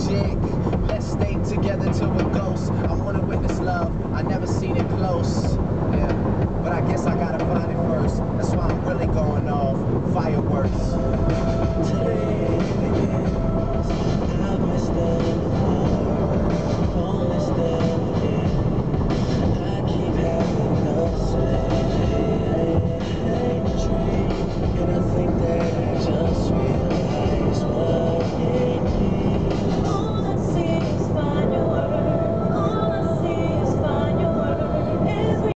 magic. Let's stay together till we're ghosts. I wanna witness love, I never seen it close. Yeah, but I guess I gotta find it first.